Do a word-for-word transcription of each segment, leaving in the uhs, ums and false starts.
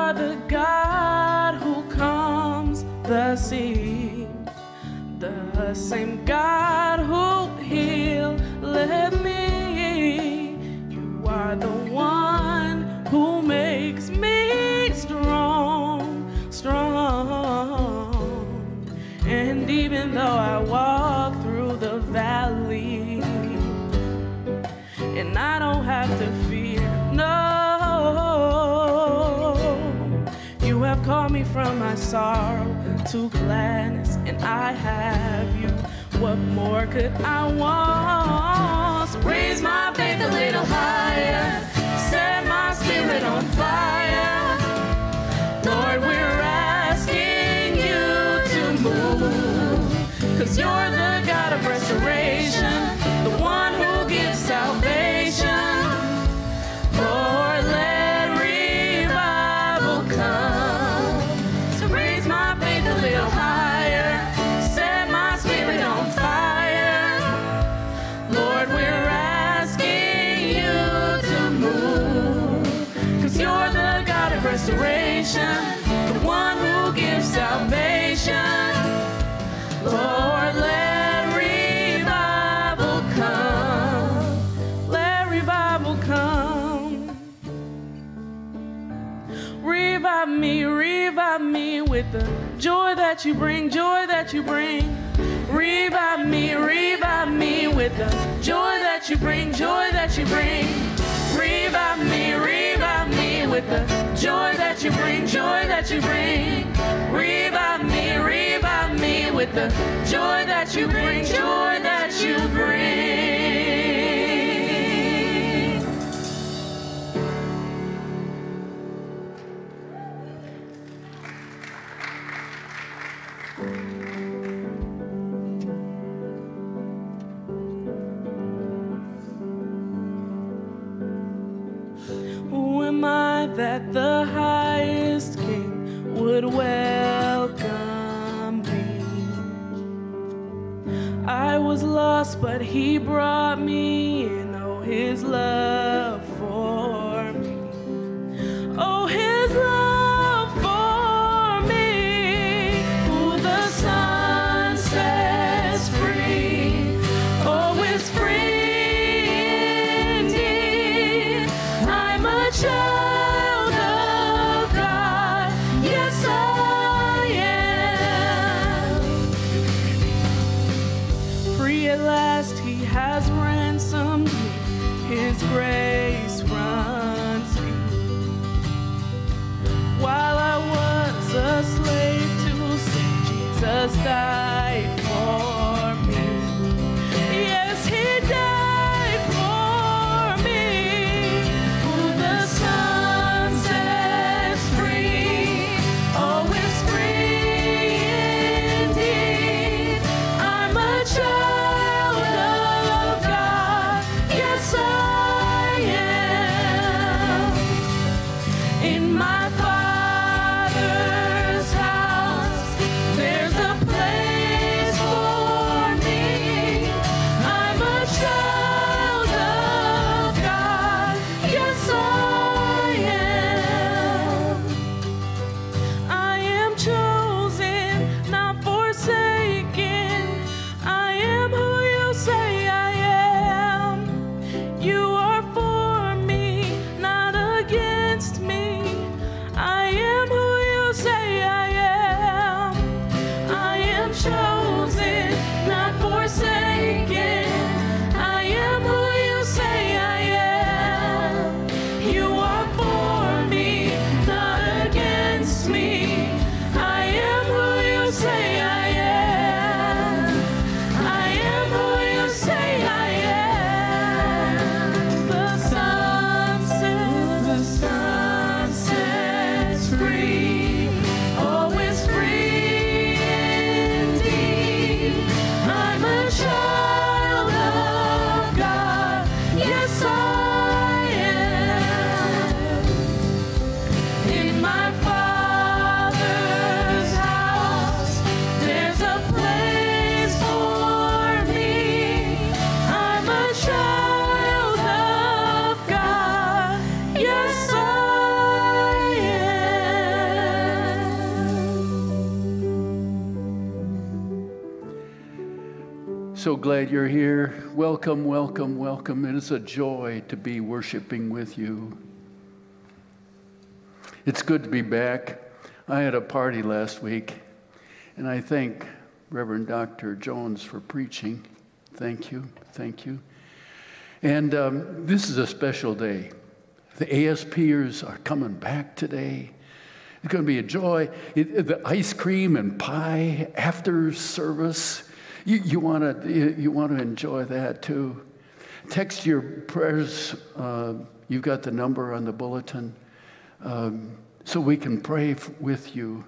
are the God who calms the sea, the same God who healed me. You are the one who makes me strong, strong. And even though I walk through the valley, and I don't have to fear, no, you have called me from my sorrow to gladness, and I have you. What more could I want? So raise my faith a little higher, set my spirit on fire. Lord, we're asking you to move, 'cause you're the God of restoration, the one who gives salvation. Lord, let revival come. So raise my faith a little higher, set my spirit on fire. Lord, we're asking you to move, 'cause you're the God of restoration, the one who gives salvation. Lord, let revival come. Let revival come. Revive me, revive me with the joy that you bring, joy that you bring. Revive me, revive me with the joy that you bring, joy that you bring. Revive me, revive me with the joy that you bring, joy that you bring. Revive me, revive me with the joy that you bring, joy that you bring. Who am I that the highest King would welcome me? I was lost, but he brought me in. Oh, his love for me. Oh, his love for me. Who the Son sets free, oh, is free. Child of God, yes I am. Free at last, he has ransomed me. His grace runs deep. While I was a slave to sin, Jesus died for me. Yes, he died for me. So glad you're here. Welcome, welcome, welcome. It is a joy to be worshiping with you. It's good to be back. I had a party last week, and I thank Reverend Doctor Jones for preaching. Thank you, thank you. And um, this is a special day. The ASPers are coming back today. It's going to be a joy. It, the ice cream and pie after service. You, you want to you, you want to enjoy that too. Text your prayers. Uh, you've got the number on the bulletin, um, so we can pray f- with you.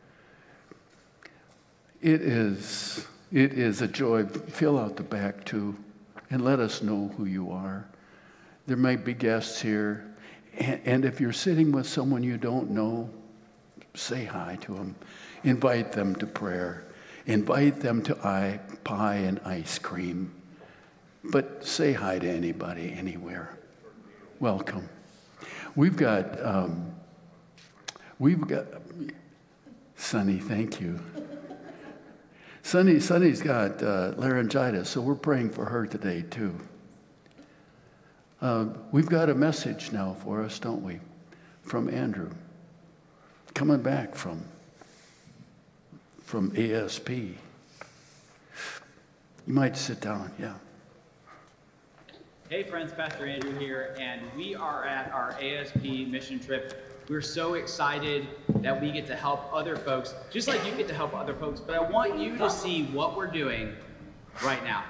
It is it is a joy. Fill out the back too, and let us know who you are. There might be guests here, and, and if you're sitting with someone you don't know, say hi to them. Invite them to prayer. Invite them to I, pie and ice cream. But say hi to anybody, anywhere. Welcome. We've got, um, we've got, Sonny, thank you. Sonny, Sonny's got uh, laryngitis, so we're praying for her today, too. Uh, we've got a message now for us, don't we? From Andrew. Coming back from from A S P. You might sit down, yeah. Hey friends, Pastor Andrew here, and we are at our A S P mission trip. We're so excited that we get to help other folks, just like you get to help other folks, but I want you to see what we're doing right now.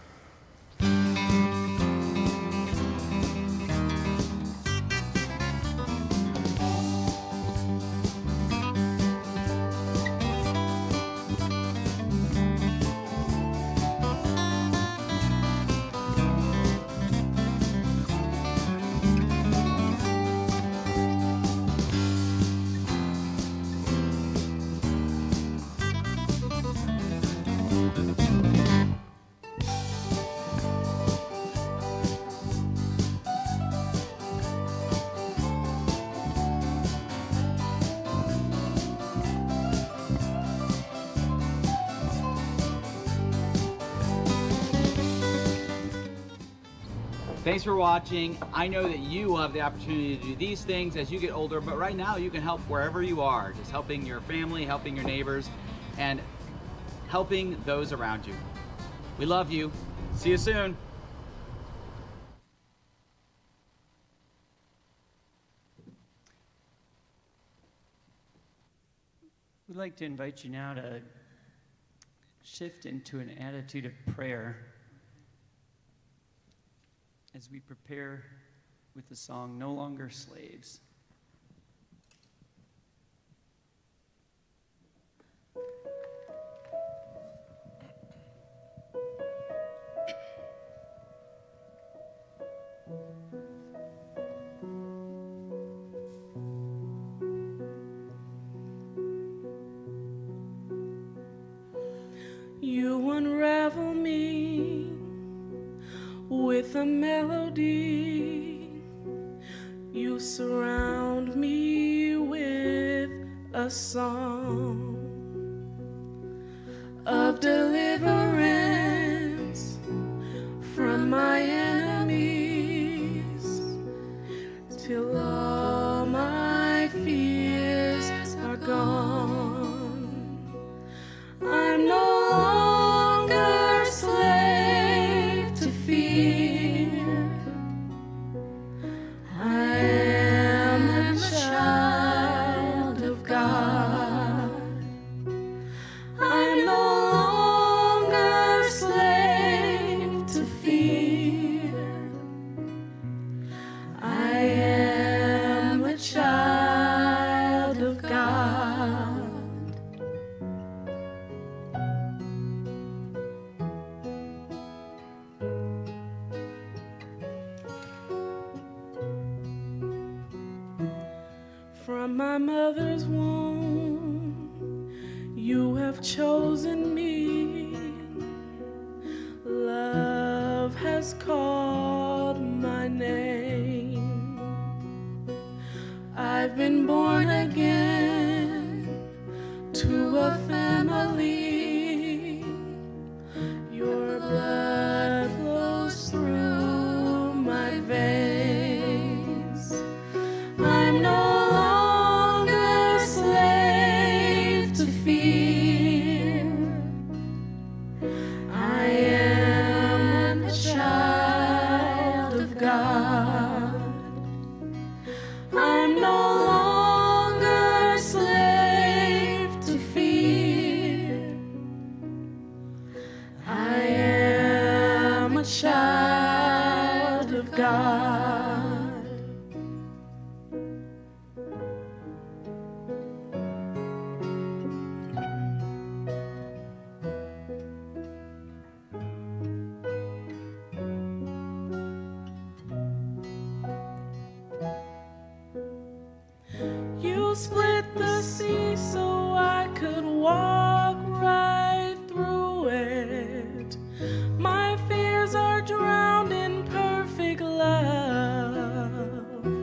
Thanks for watching. I know that you will have the opportunity to do these things as you get older, but right now you can help wherever you are, just helping your family, helping your neighbors, and helping those around you. We love you. See you soon. We'd like to invite you now to shift into an attitude of prayer as we prepare with the song, No Longer Slaves. You unravel me with a melody. You surround me with a song of deliverance from my enemies, till all my fears are gone. I'm no longer slave to fear. I am a child of God. I'm no longer slave to fear. I am a child of God. From my mother's womb, you have chosen me. Love has called my name. I've been born again to a family. Your split the sea so I could walk right through it. My fears are drowned in perfect love.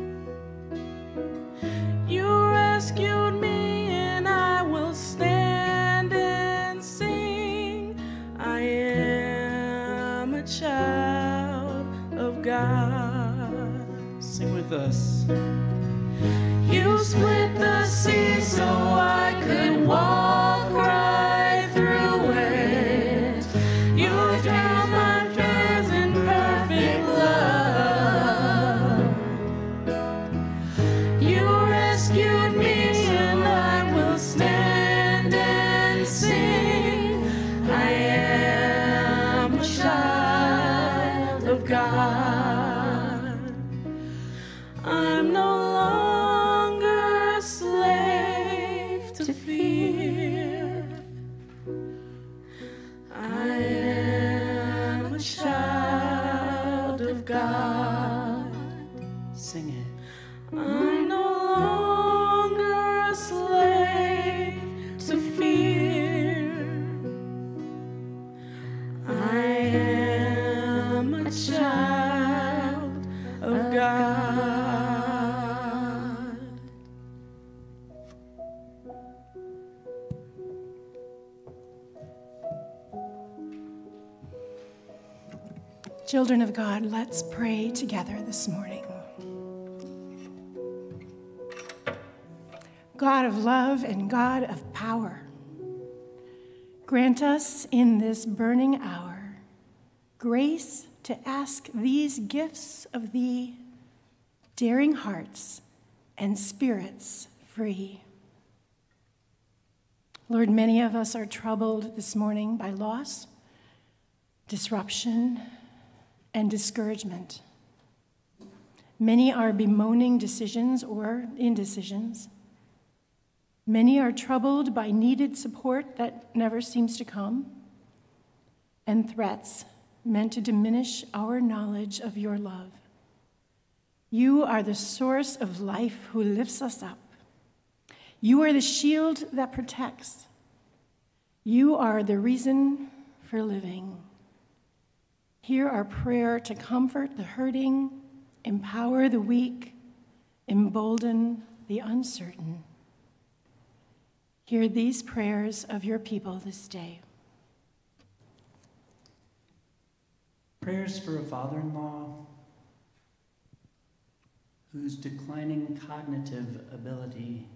You rescued me and I will stand and sing. I am a child of God. Sing with us. You split the sea so I could walk right through it. You drowned my fears in perfect love. You rescued me and I will stand and sing. I am a child of God. I'm no longer a slave to fear. I am a child of God. Sing it. I'm no longer a slave to fear. I am a child of God. Children of God, let's pray together this morning. God of love and God of power, grant us in this burning hour grace to ask these gifts of thee, daring hearts and spirits free. Lord, many of us are troubled this morning by loss, disruption, and discouragement. Many are bemoaning decisions or indecisions. Many are troubled by needed support that never seems to come, and threats meant to diminish our knowledge of your love. You are the source of life who lifts us up. You are the shield that protects. You are the reason for living. Hear our prayer to comfort the hurting, empower the weak, embolden the uncertain. Hear these prayers of your people this day. Prayers for a father-in-law whose declining cognitive ability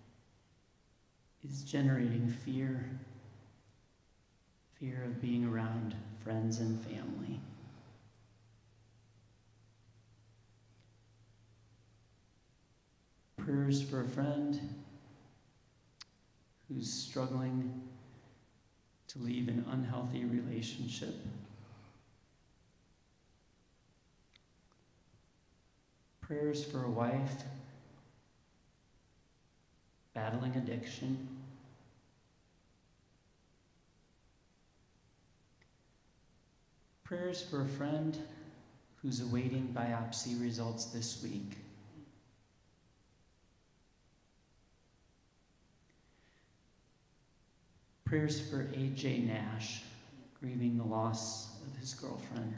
is generating fear, fear of being around friends and family. Prayers for a friend who's struggling to leave an unhealthy relationship. Prayers for a wife battling addiction. Prayers for a friend who's awaiting biopsy results this week. Prayers for A J Nash, grieving the loss of his girlfriend.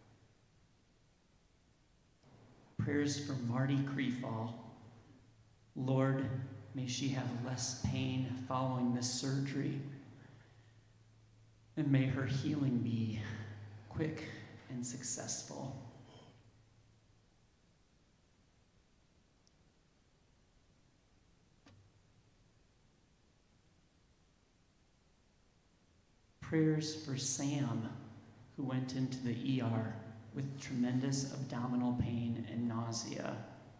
Prayers for Marty Creefall. Lord, may she have less pain following this surgery, and may her healing be quick and successful. Prayers for Sam, who went into the E R with tremendous abdominal pain and nausea.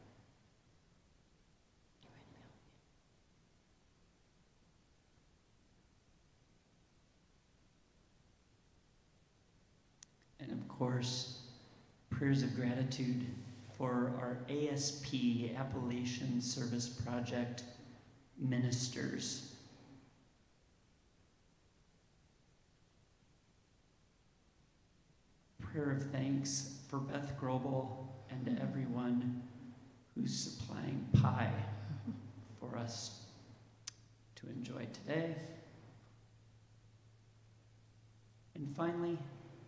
And of course, prayers of gratitude for our A S P, Appalachian Service Project ministers. Prayer of thanks for Beth Grobel and everyone who's supplying pie for us to enjoy today. And finally,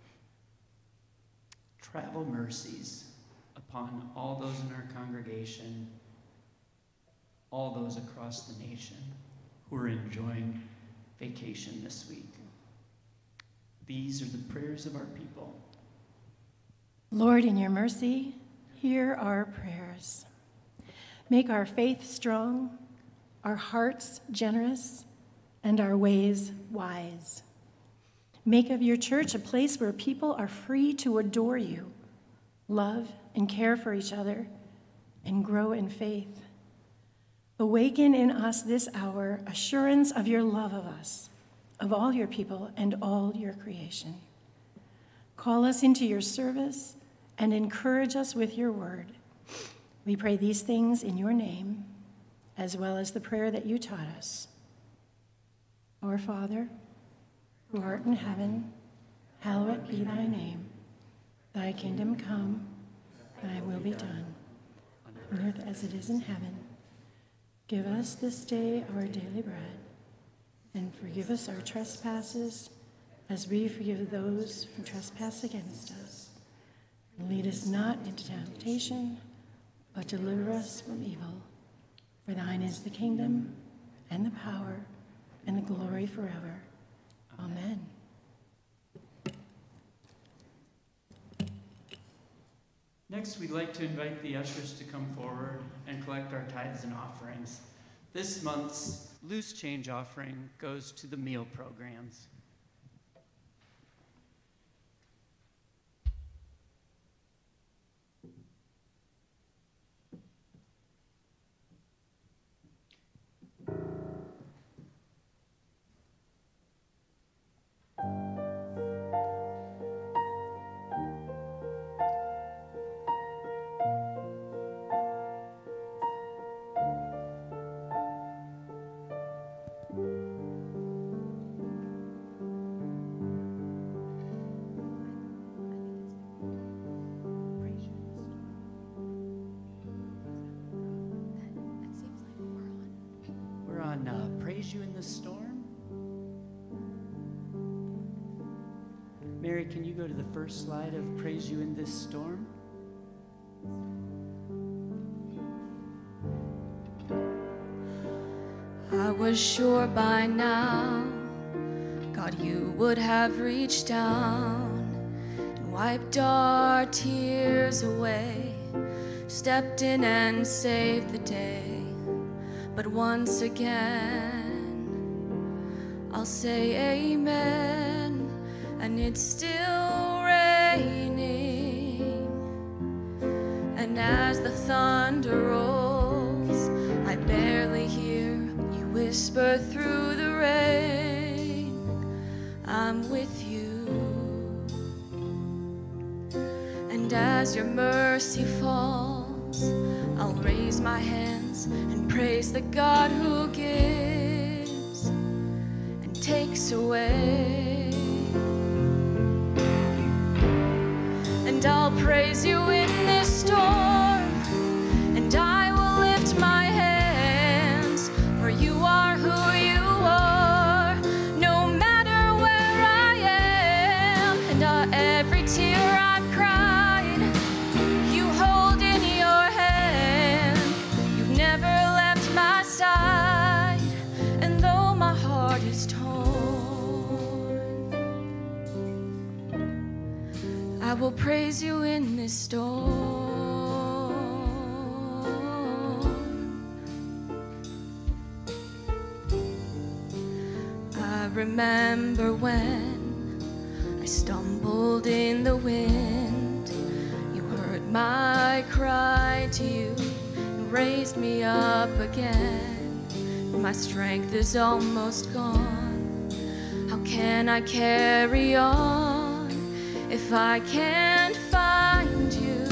travel mercies upon all those in our congregation, all those across the nation who are enjoying vacation this week. These are the prayers of our people. Lord, in your mercy, hear our prayers. Make our faith strong, our hearts generous, and our ways wise. Make of your church a place where people are free to adore you, love and care for each other, and grow in faith. Awaken in us this hour assurance of your love of us, of all your people and all your creation. Call us into your service and encourage us with your word. We pray these things in your name, as well as the prayer that you taught us. Our Father, who art in heaven, hallowed be thy name. Thy kingdom come, thy will be done, on earth as it is in heaven. Give us this day our daily bread, and forgive us our trespasses, as we forgive those who trespass against us. And lead us not into temptation, but deliver us from evil. For thine is the kingdom, and the power, and the glory forever. Amen. Next, we'd like to invite the ushers to come forward and collect our tithes and offerings. This month's loose change offering goes to the meal programs. You in the storm? Mary, can you go to the first slide of Praise You in This Storm? I was sure by now, God, you would have reached down and wiped our tears away, stepped in and saved the day. But once again, I'll say amen, and it's still raining. And as the thunder rolls, I barely hear you whisper through the rain, I'm with you. And as your mercy falls, I'll raise my hands and praise the God who gives and takes away. And I'll praise you in this storm, and I will lift my hands, for you are who you are, no matter where I am. And uh, every tear I've cried, you hold in your hand. You've never left my side, and though my heart is torn, I will praise you in this storm. I remember when I stumbled in the wind. You heard my cry to you and raised me up again. My strength is almost gone. How can I carry on if I can't find you?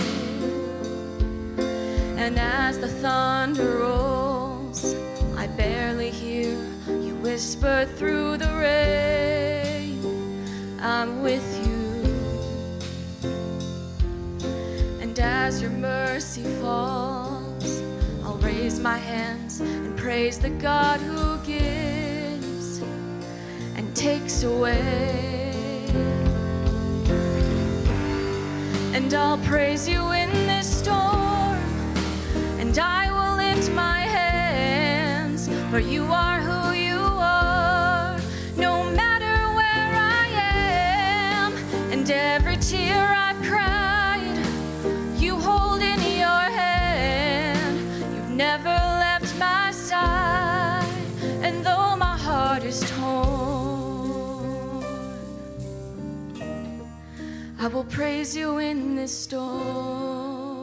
And as the thunder rolls, I barely hear you whisper through the rain, I'm with you. And as your mercy falls, I'll raise raise my hands and praise the God who gives and takes away. And I'll praise you in this storm, and I will lift my hands, for you are who you are, no matter where I am. And every tear I've cried, you hold in your hand. You've never left my side, and though my heart is torn, I will praise you in this storm.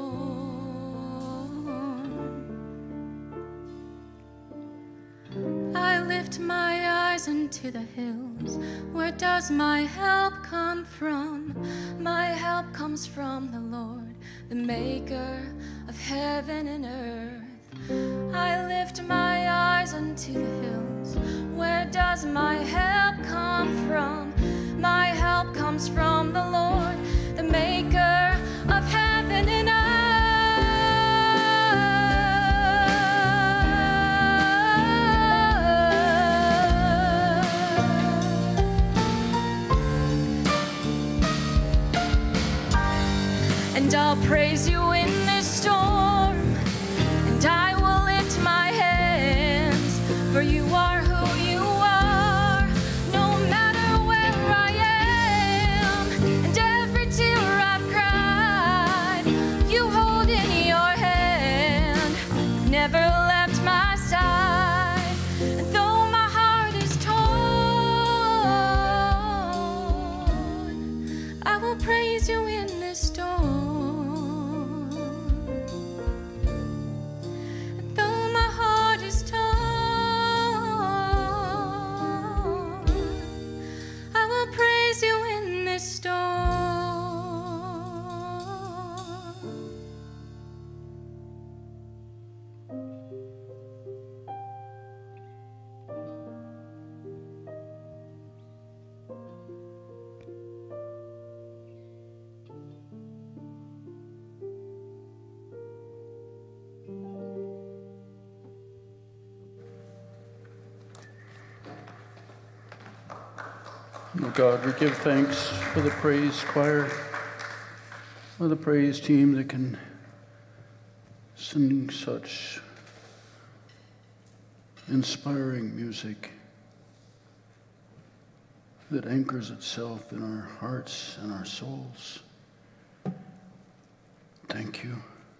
I lift my eyes unto the hills. Where does my help come from? My help comes from the Lord, the maker of heaven and earth. I lift my eyes unto the hills. Where does my help come from? My help comes from the Lord, the maker of heaven and earth. And I'll praise you in this storm, and I will lift my hands, for you are who you are, no matter where I am. And every tear I've cried, you hold in your hand. You've never left my side, and though my heart is torn, I will praise you in this storm. Oh God, we give thanks for the praise choir, for the praise team that can sing such inspiring music that anchors itself in our hearts and our souls. Thank you.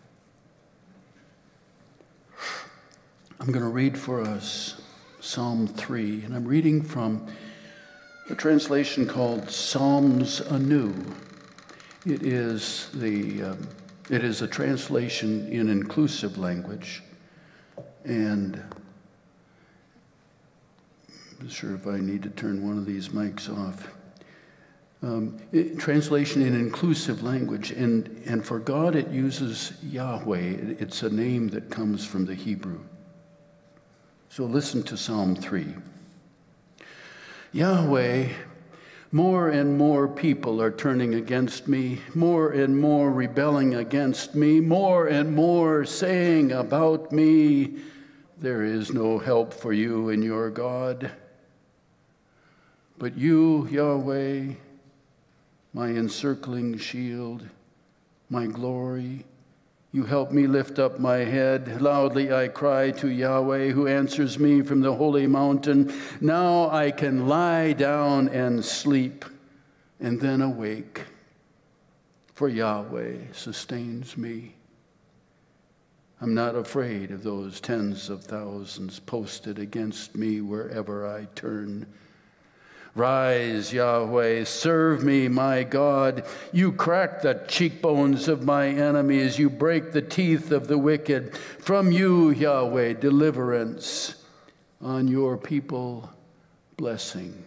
I'm going to read for us Psalm three, and I'm reading from a translation called Psalms Anew. It is the um, it is a translation in inclusive language, and I'm not sure if I need to turn one of these mics off. Um, it, translation in inclusive language, and and for God it uses Yahweh. It, it's a name that comes from the Hebrew. So listen to Psalm three. Yahweh, more and more people are turning against me, more and more rebelling against me, more and more saying about me, there is no help for you in your God. But you, Yahweh, my encircling shield, my glory, you help me lift up my head. Loudly I cry to Yahweh, who answers me from the holy mountain. Now I can lie down and sleep and then awake, for Yahweh sustains me. I'm not afraid of those tens of thousands posted against me wherever I turn. Rise, Yahweh, serve me, my God. You crack the cheekbones of my enemies. You break the teeth of the wicked. From you, Yahweh, deliverance. On your people, blessing.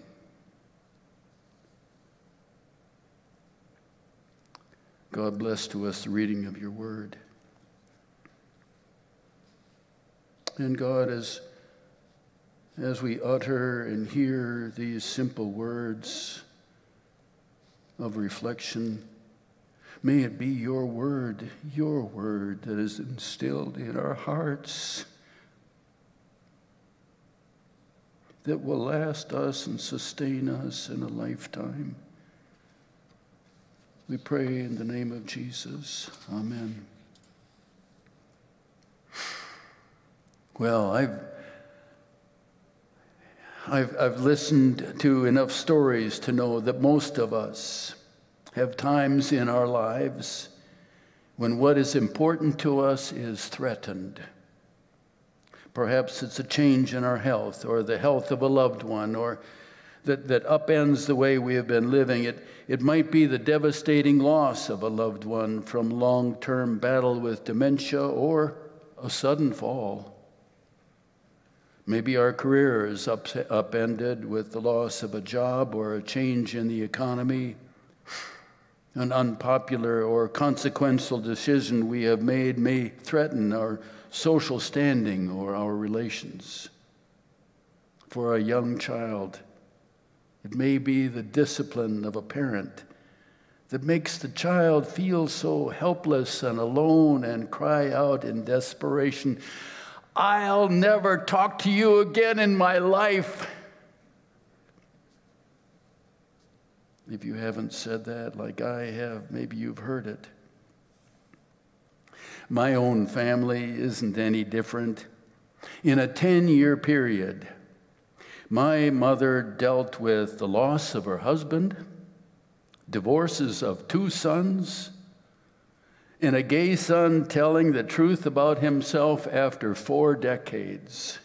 God bless to us the reading of your word. And God, as As we utter and hear these simple words of reflection, May it be your word, your word that is instilled in our hearts, that will last us and sustain us in a lifetime. We pray in the name of Jesus. Amen. Well, I've, I've, I've listened to enough stories to know that most of us have times in our lives when what is important to us is threatened. Perhaps it's a change in our health or the health of a loved one, or that, that upends the way we have been living. It, it might be the devastating loss of a loved one from long-term battle with dementia or a sudden fall. Maybe our career is up, upended with the loss of a job or a change in the economy. An unpopular or consequential decision we have made may threaten our social standing or our relations. For a young child, it may be the discipline of a parent that makes the child feel so helpless and alone and cry out in desperation, "I'll never talk to you again in my life." If you haven't said that like I have, maybe you've heard it. My own family isn't any different. In a ten-year period, my mother dealt with the loss of her husband, divorces of two sons, and a gay son telling the truth about himself after four decades.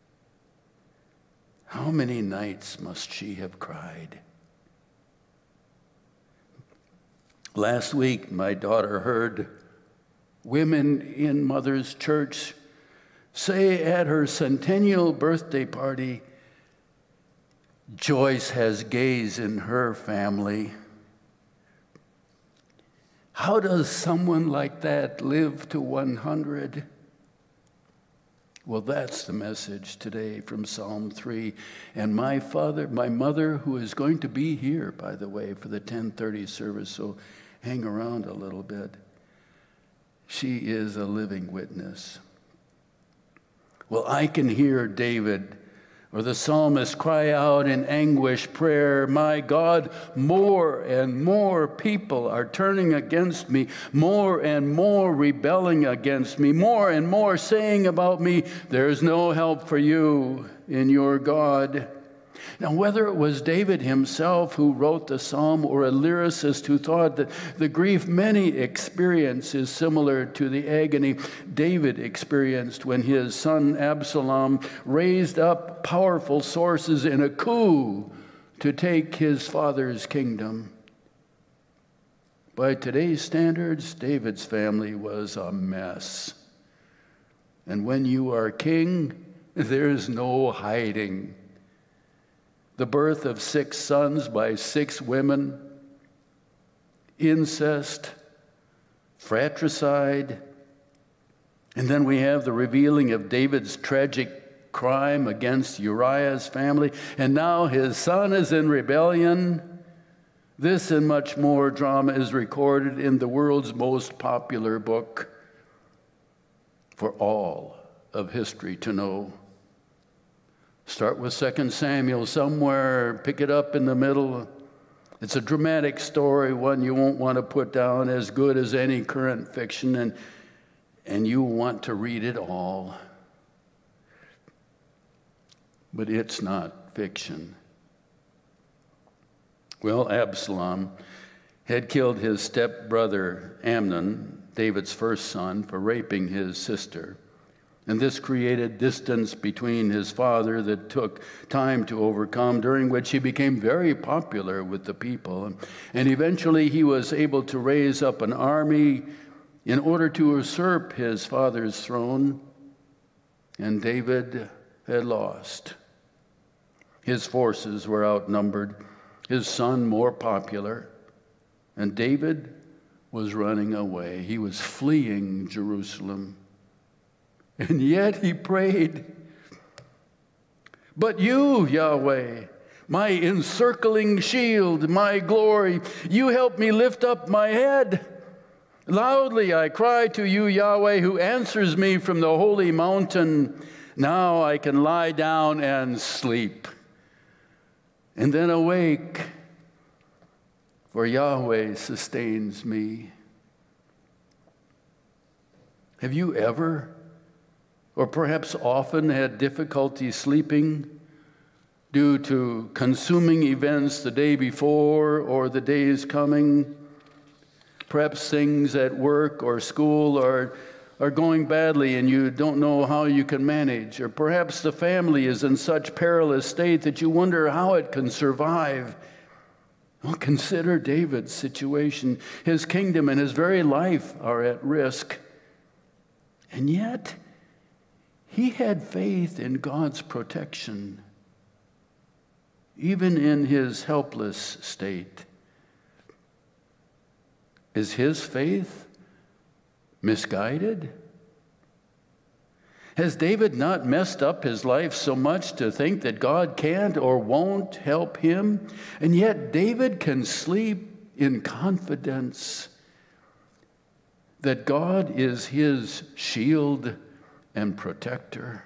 How many nights must she have cried? Last week, my daughter heard women in Mother's Church say at her centennial birthday party, "Joyce has gays in her family." How does someone like that live to one hundred? Well, that's the message today from Psalm three. And my father, my mother, who is going to be here, by the way, for the ten thirty service, so hang around a little bit. She is a living witness. Well, I can hear David or the psalmist cry out in anguish prayer, "My God, more and more people are turning against me, more and more rebelling against me, more and more saying about me, there's no help for you in your God." Now, whether it was David himself who wrote the psalm or a lyricist who thought that the grief many experience is similar to the agony David experienced when his son Absalom raised up powerful sources in a coup to take his father's kingdom. By today's standards, David's family was a mess. And when you are king, there's no hiding. The birth of six sons by six women, incest, fratricide, and then we have the revealing of David's tragic crime against Uriah's family, and now his son is in rebellion. This and much more drama is recorded in the world's most popular book for all of history to know. Start with Second Samuel somewhere, pick it up in the middle. It's a dramatic story, one you won't want to put down, as good as any current fiction, and, and you want to read it all. But it's not fiction. Well, Absalom had killed his stepbrother Amnon, David's first son, for raping his sister. And this created distance between his father that took time to overcome, during which he became very popular with the people. And eventually he was able to raise up an army in order to usurp his father's throne. And David had lost. His forces were outnumbered, his son more popular, and David was running away. He was fleeing Jerusalem. And yet he prayed, "But you, Yahweh, my encircling shield, my glory, you help me lift up my head. Loudly I cry to you, Yahweh, who answers me from the holy mountain. Now I can lie down and sleep, and then awake, for Yahweh sustains me. Have you ever, or perhaps often, had difficulty sleeping due to consuming events the day before or the days coming? Perhaps things at work or school are, are going badly and you don't know how you can manage. Or perhaps the family is in such perilous state that you wonder how it can survive. Well, consider David's situation. His kingdom and his very life are at risk. And yet, he had faith in God's protection, even in his helpless state. Is his faith misguided? Has David not messed up his life so much to think that God can't or won't help him? And yet David can sleep in confidence that God is his shield and protector.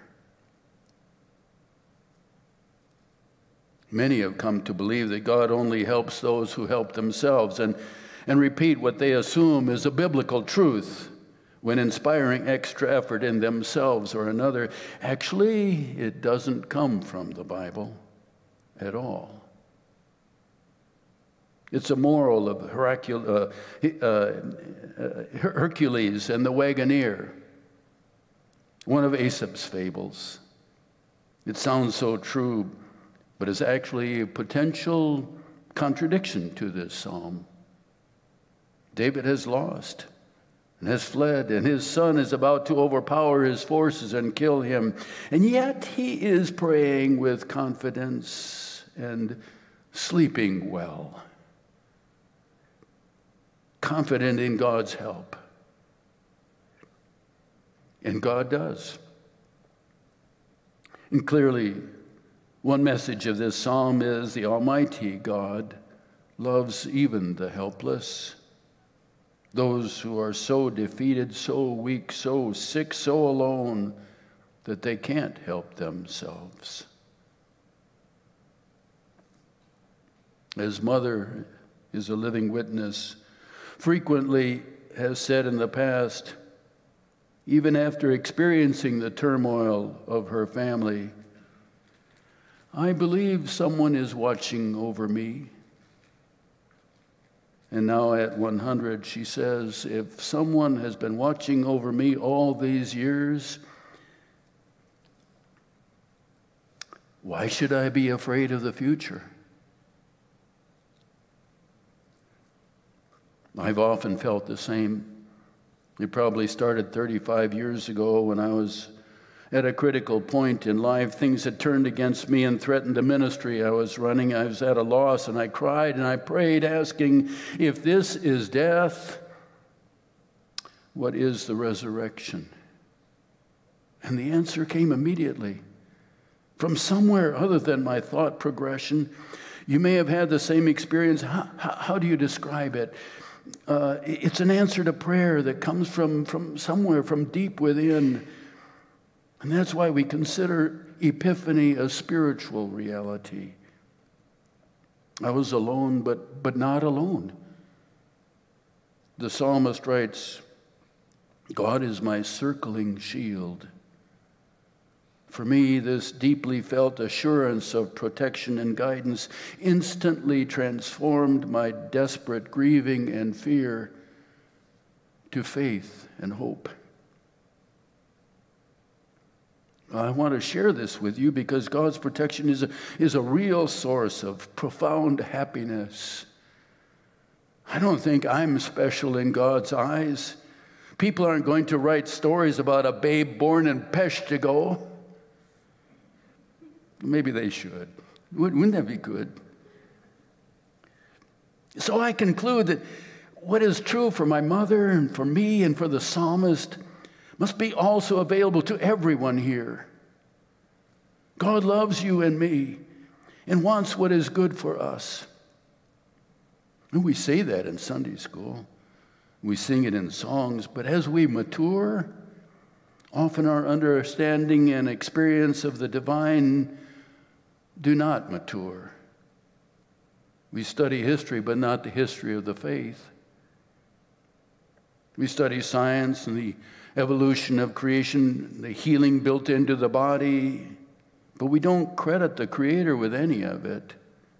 Many have come to believe that God only helps those who help themselves and, and repeat what they assume is a biblical truth when inspiring extra effort in themselves or another. Actually, it doesn't come from the Bible at all. It's a moral of Hercul- uh, uh, Hercules and the Wagoner, one of Aesop's fables. It sounds so true, but is actually a potential contradiction to this psalm. David has lost and has fled, and his son is about to overpower his forces and kill him. And yet he is praying with confidence and sleeping well, confident in God's help. And God does. And clearly, one message of this psalm is the Almighty God loves even the helpless, those who are so defeated, so weak, so sick, so alone that they can't help themselves. His mother is a living witness, frequently has said in the past, even after experiencing the turmoil of her family, I believe someone is watching over me. And now at one hundred, she says, if someone has been watching over me all these years, why should I be afraid of the future? I've often felt the same. It probably started thirty-five years ago when I was at a critical point in life. Things had turned against me and threatened the ministry I was running. I was at a loss, and I cried and I prayed, asking, if this is death, what is the resurrection? And the answer came immediately from somewhere other than my thought progression. You may have had the same experience. How, how, how do you describe it? Uh, it's an answer to prayer that comes from, from somewhere, from deep within. And that's why we consider Epiphany a spiritual reality. I was alone, but, but not alone. The psalmist writes, God is my circling shield. For me, this deeply felt assurance of protection and guidance instantly transformed my desperate grieving and fear to faith and hope. I want to share this with you because God's protection is a, is a real source of profound happiness. I don't think I'm special in God's eyes. People aren't going to write stories about a babe born in Peshtigo. Maybe they should. Wouldn't that be good? So I conclude that what is true for my mother and for me and for the psalmist must be also available to everyone here. God loves you and me and wants what is good for us. And we say that in Sunday school. We sing it in songs, but as we mature, often our understanding and experience of the divine do not mature. We study history, but not the history of the faith. We study science and the evolution of creation, the healing built into the body, but we don't credit the Creator with any of it.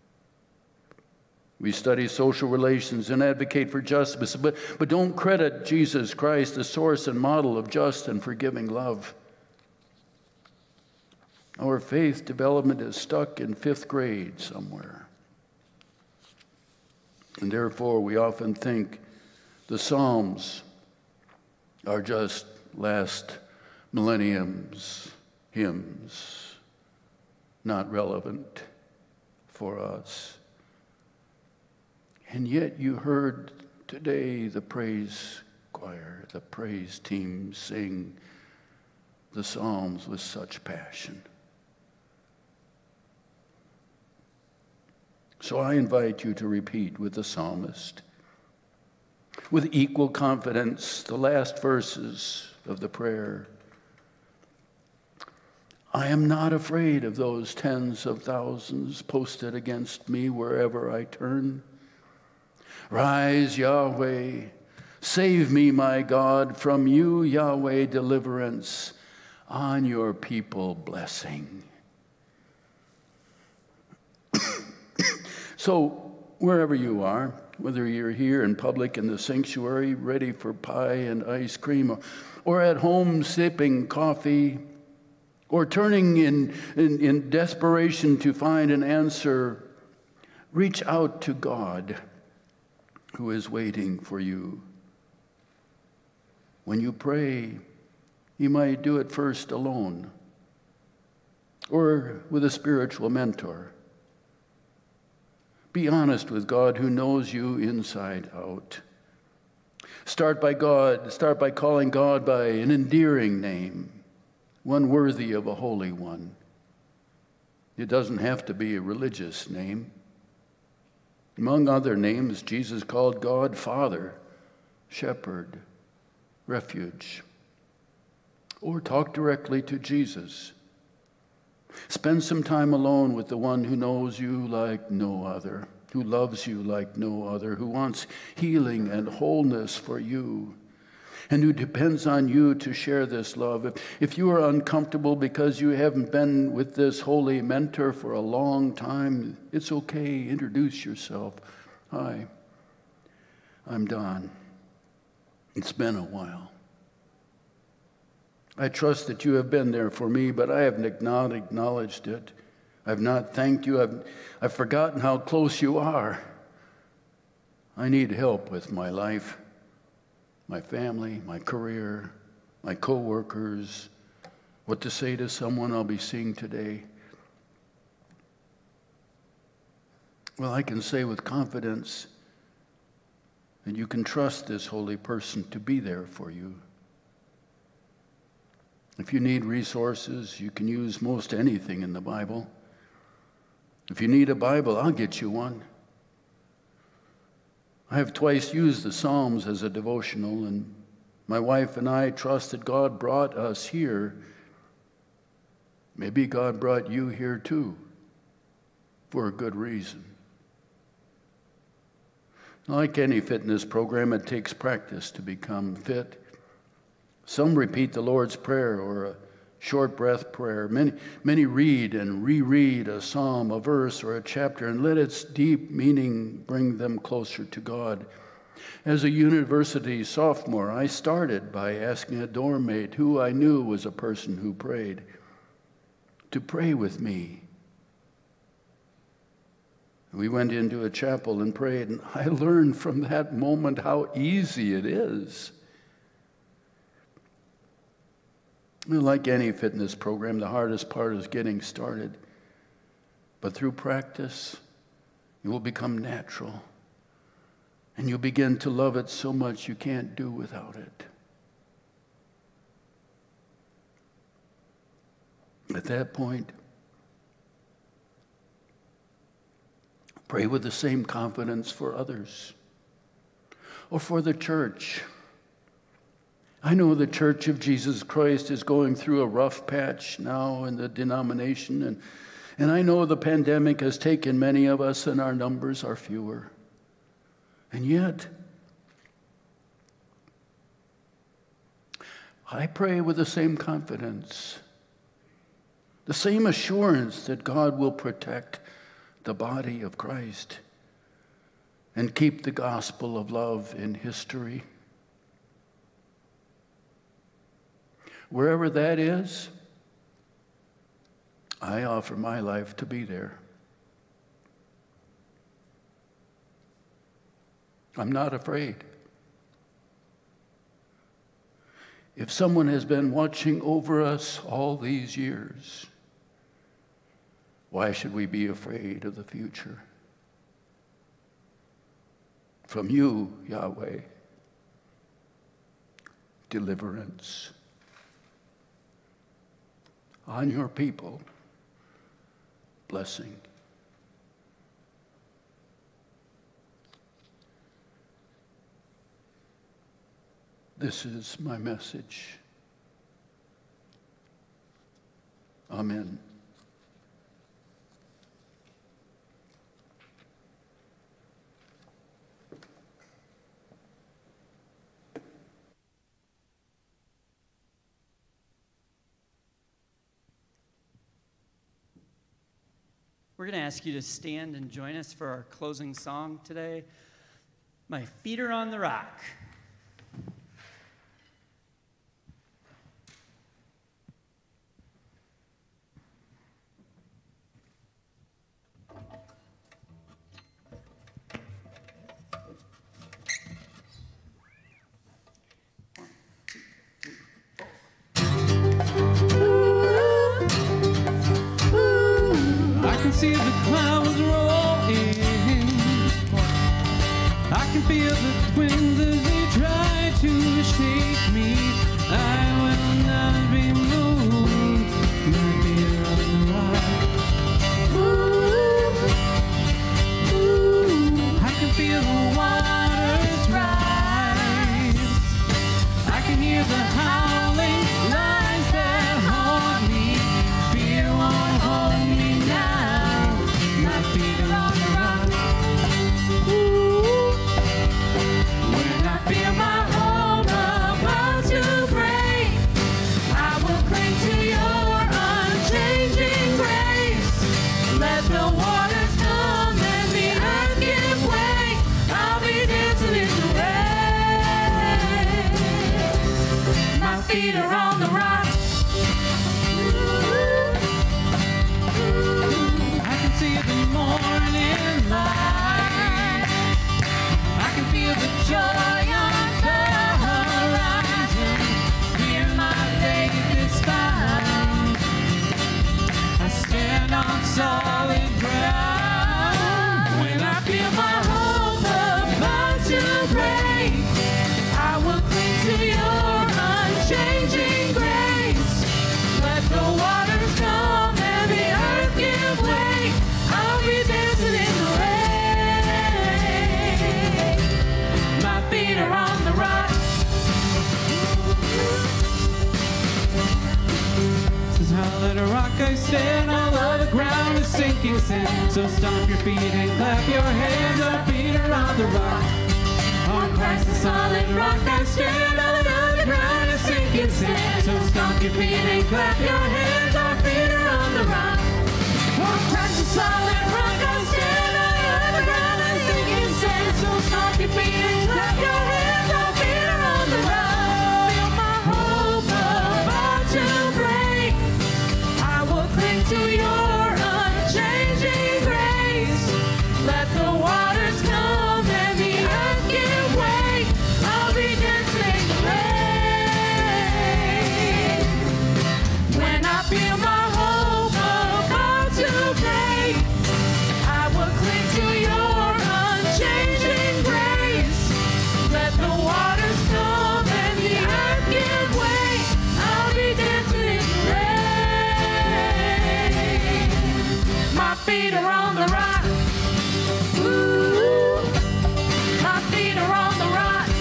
We study social relations and advocate for justice, but, but don't credit Jesus Christ, the source and model of just and forgiving love. Our faith development is stuck in fifth grade somewhere. And therefore, we often think the Psalms are just last millennium's hymns, not relevant for us. And yet you heard today the praise choir, the praise team sing the Psalms with such passion. So I invite you to repeat with the psalmist, with equal confidence, the last verses of the prayer. I am not afraid of those tens of thousands posted against me wherever I turn. Rise, Yahweh, save me, my God, from you, Yahweh, deliverance, on your people blessing. So, wherever you are, whether you're here in public in the sanctuary, ready for pie and ice cream, or, or at home sipping coffee, or turning in, in, in desperation to find an answer, reach out to God, who is waiting for you. When you pray, you might do it first alone or with a spiritual mentor. Be honest with God who knows you inside out. Start by God, start by calling God by an endearing name, one worthy of a holy one. It doesn't have to be a religious name. Among other names, Jesus called God Father, Shepherd, Refuge. Or talk directly to Jesus. Spend some time alone with the one who knows you like no other, who loves you like no other, who wants healing and wholeness for you, and who depends on you to share this love. If, if you are uncomfortable because you haven't been with this holy mentor for a long time, it's okay. Introduce yourself. Hi, I'm Don. It's been a while. I trust that you have been there for me, but I haven't not acknowledged it. I've not thanked you. I've, I've forgotten how close you are. I need help with my life, my family, my career, my co-workers, what to say to someone I'll be seeing today. Well, I can say with confidence that you can trust this holy person to be there for you. If you need resources, you can use most anything in the Bible. If you need a Bible, I'll get you one. I have twice used the Psalms as a devotional, and my wife and I trust that God brought us here. Maybe God brought you here too, for a good reason. Like any fitness program, it takes practice to become fit. Some repeat the Lord's Prayer or a short breath prayer. Many, many read and reread a psalm, a verse, or a chapter, and let its deep meaning bring them closer to God. As a university sophomore, I started by asking a dorm mate who I knew was a person who prayed to pray with me. We went into a chapel and prayed, and I learned from that moment how easy it is. Like any fitness program, the hardest part is getting started. But through practice, it will become natural. And you'll begin to love it so much you can't do without it. At that point, pray with the same confidence for others. or for the church. I know the Church of Jesus Christ is going through a rough patch now in the denomination, and, and I know the pandemic has taken many of us and our numbers are fewer. And yet, I pray with the same confidence, the same assurance that God will protect the body of Christ and keep the gospel of love in history. Wherever that is, I offer my life to be there. I'm not afraid. If someone has been watching over us all these years, why should we be afraid of the future? From you, Yahweh, deliverance. On your people, blessing. This is my message. Amen. We're going to ask you to stand and join us for our closing song today, My Feet Are on the Rock. See the clouds rolling. I can feel the winds as they try to shake me. I will not be moved. My feet are on the rock. Ooh, ooh. I can feel the waters rise. I can hear the howling lions that haunt me. Fear won't hold me now. My feet are on the rock. Ooh. When I feel my home about to break, I will cling to your unchanging grace. Let the waters come and the earth give way. I'll be dancing in the rain. My feet are on the rock. See the morning light. I can feel the joy on the horizon. Here my faith is found. I stand on solid ground. When I feel my hope about to break, I will cling to your unchanging grace. Let the waters come and the earth give way. I'll be dancing in the rain. My feet are on the rock. This is how let a rock I stand. All of the ground is sinking sand. So stomp your feet and clap your hands. Our feet are on the rock. On Christ the solid rock I stand. All of the ground is sinking sand. So stomp your feet and clap your hands. Our feet are on the rock. On Christ the solid rock I stand. On the ground I sinking sand. So stomp your feet and clap your hands. Our feet are on the rock. Feel my hope about to break. I will cling to your unchanging grace. Let the waters come and the earth give way. I'll be dancing in the rain. When I feel my hope about to break, I will cling to your unchanging grace. Let the waters come and the earth give way. I'll be dancing in the rain. My feet are on the rock. Ooh, my feet are on the rock.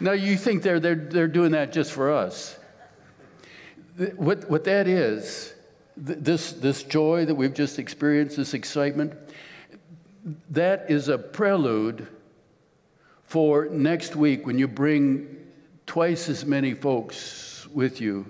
Now, you think they're, they're, they're doing that just for us. What, what that is, this, this joy that we've just experienced, this excitement, that is a prelude for next week when you bring twice as many folks with you.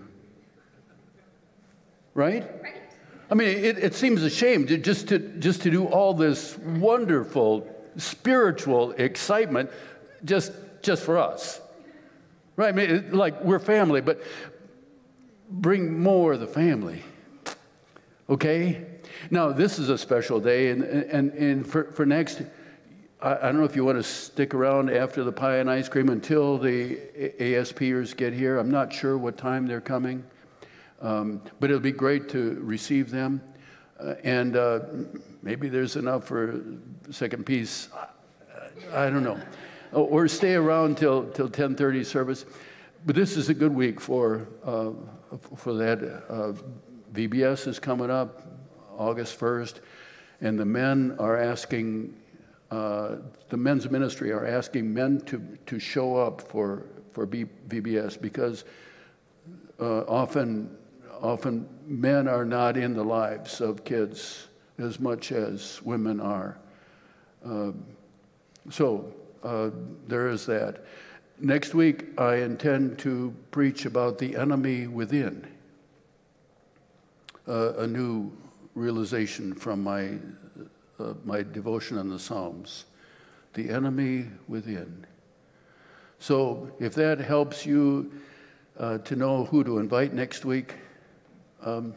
Right? Right. I mean, it, it seems a shame to just, to just to do all this wonderful spiritual excitement just, just for us. Right? I mean, it, like we're family, but bring more of the family. Okay? Now, this is a special day, and, and, and for, for next, I, I don't know if you want to stick around after the pie and ice cream until the ASPers get here. I'm not sure what time they're coming, um, but it'll be great to receive them. Uh, and uh, maybe there's enough for a second piece. I, I don't know. Or stay around till, till ten thirty service. But this is a good week for, uh, for that. Uh, V B S is coming up August first, and the men are asking, uh, the men's ministry are asking men to, to show up for, for V B S because uh, often, often men are not in the lives of kids as much as women are. Uh, so uh, there is that. Next week, I intend to preach about the enemy within. Uh, a new realization from my, uh, my devotion on the Psalms. The enemy within. So if that helps you uh, to know who to invite next week, um,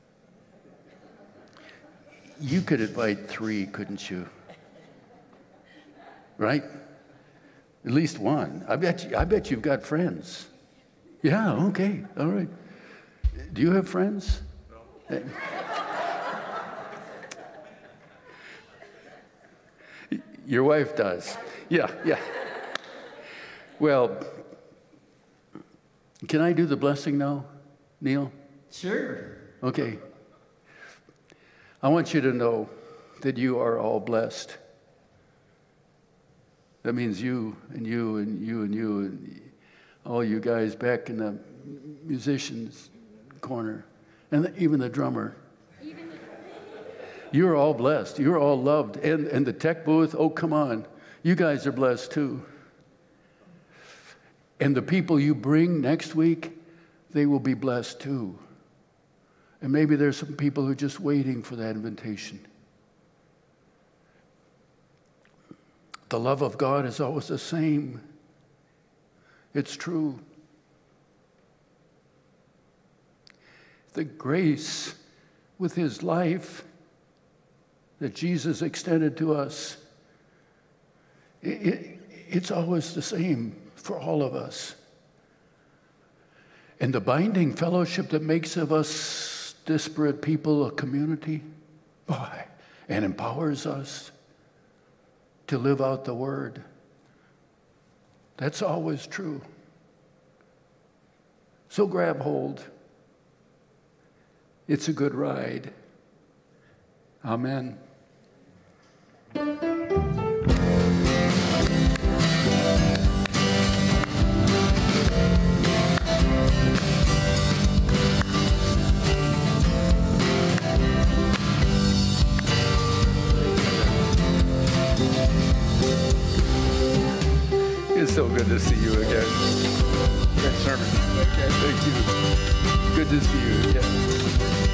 you could invite three, couldn't you? Right? At least one. I bet you, I bet you've got friends. Yeah, okay, all right. Do you have friends? No. Your wife does. Yeah, yeah. Well, can I do the blessing now, Neil? Sure. Okay. I want you to know that you are all blessed. That means you and you and you and you and all you guys back in the musicians' corner, and even the drummer. You're all blessed. You're all loved. And, and the tech booth, oh, come on. You guys are blessed too. And the people you bring next week, they will be blessed too. And maybe there's some people who are just waiting for that invitation. The love of God is always the same. It's true. The grace with his life that Jesus extended to us, it, it, it's always the same for all of us. And the binding fellowship that makes of us disparate people a community, boy, and empowers us to live out the word. That's always true. So grab hold. It's a good ride. Amen. It's so good to see you again. Great sermon. Thank you. Good to see you again.